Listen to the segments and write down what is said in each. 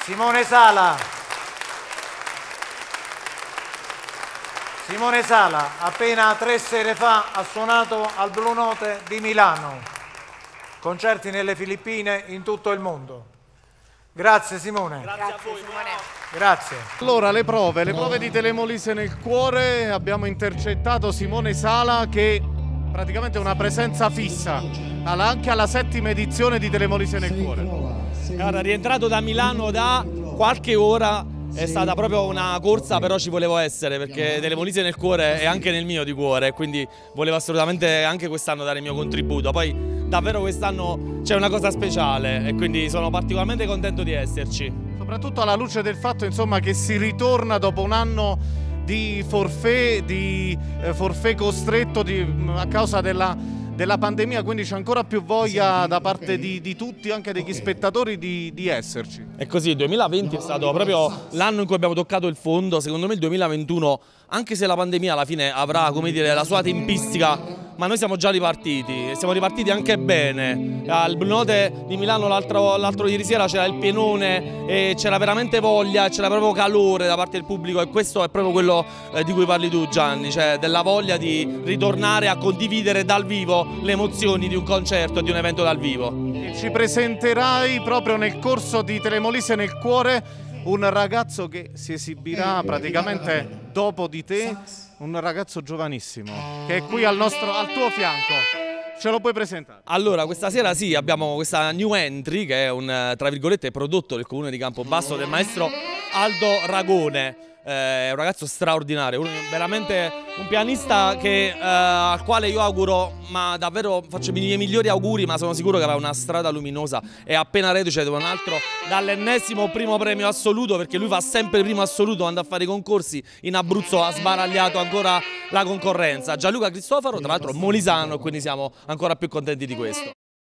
Simone Sala. Simone Sala, appena 3 sere fa ha suonato al Blue Note di Milano. Concerti nelle Filippine, in tutto il mondo. Grazie Simone. Grazie a voi, Simone. Grazie. Allora, le prove di Telemolise nel cuore. Abbiamo intercettato Simone Sala che praticamente è una presenza fissa anche alla 7ª edizione di Telemolise nel cuore. Guarda, rientrato da Milano da qualche ora, è stata proprio una corsa, però ci volevo essere perché Telemolise nel cuore è anche nel mio di cuore, quindi volevo assolutamente anche quest'anno dare il mio contributo. Poi davvero quest'anno c'è una cosa speciale e quindi sono particolarmente contento di esserci. Soprattutto alla luce del fatto, insomma, che si ritorna dopo un anno di forfait costretto a causa della pandemia, quindi c'è ancora più voglia da parte di tutti, anche degli spettatori, di esserci. È così, il 2020 è stato proprio l'anno in cui abbiamo toccato il fondo. Secondo me il 2021, anche se la pandemia alla fine avrà, come dire, la sua tempistica, ma noi siamo già ripartiti, e siamo ripartiti anche bene. Al Blue Note di Milano l'altro ieri sera c'era il pienone e c'era veramente voglia, c'era proprio calore da parte del pubblico, e questo è proprio quello di cui parli tu, Gianni, cioè della voglia di ritornare a condividere dal vivo le emozioni di un concerto, di un evento dal vivo. Ci presenterai proprio nel corso di Telemolise nel cuore un ragazzo che si esibirà praticamente dopo di te, un ragazzo giovanissimo che è qui al tuo fianco. Ce lo puoi presentare? Allora, questa sera sì, abbiamo questa new entry che è un, tra virgolette, prodotto del comune di Campobasso del maestro Aldo Ragone. È un ragazzo straordinario, veramente un pianista al quale io auguro, ma davvero faccio i miei migliori auguri, ma sono sicuro che avrà una strada luminosa e appena reduce da un altro, dall'ennesimo primo premio assoluto, perché lui fa sempre primo assoluto quando a fare i concorsi. In Abruzzo ha sbaragliato ancora la concorrenza. Gianluca Cristofaro, tra l'altro molisano, quindi siamo ancora più contenti di questo.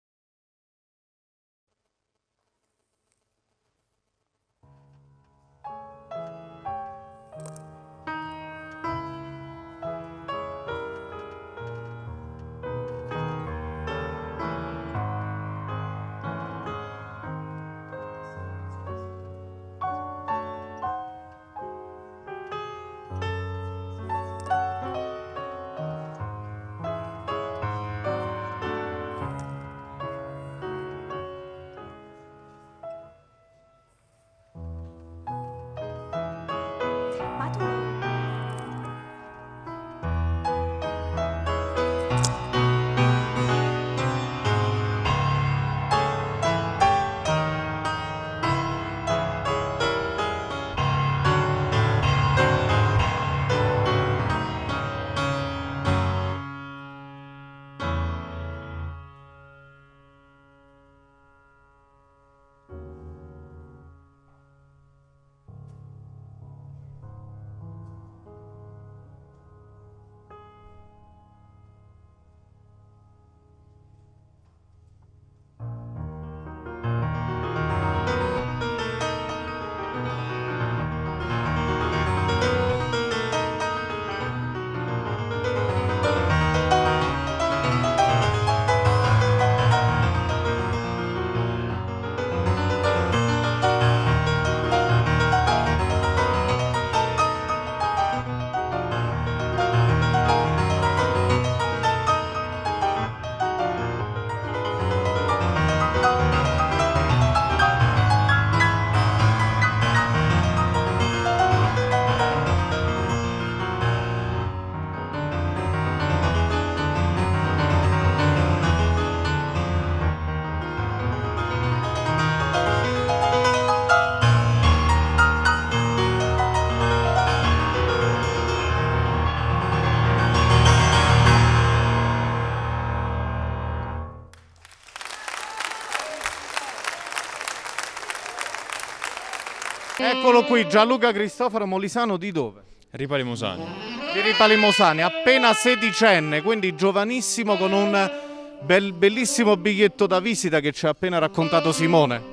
Eccolo qui, Gianluca Cristofaro, molisano di dove? Ripali Mosani. Di Ripali Mosani, appena sedicenne, quindi giovanissimo, con un bellissimo biglietto da visita che ci ha appena raccontato Simone.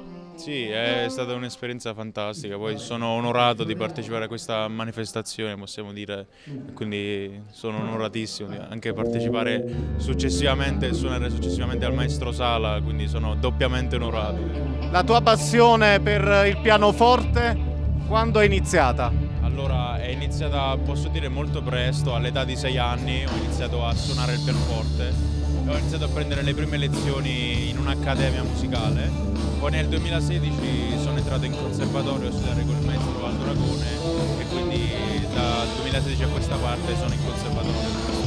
Sì, è stata un'esperienza fantastica, poi sono onorato di partecipare a questa manifestazione, possiamo dire, quindi sono onoratissimo di anche partecipare successivamente, suonare successivamente al maestro Sala, quindi sono doppiamente onorato. La tua passione per il pianoforte quando è iniziata? Allora, è iniziata, posso dire, molto presto, all'età di 6 anni ho iniziato a suonare il pianoforte. Ho iniziato a prendere le prime lezioni in un'accademia musicale, poi nel 2016 sono entrato in conservatorio a studiare con il maestro Aldo Ragone e quindi dal 2016 a questa parte sono in conservatorio.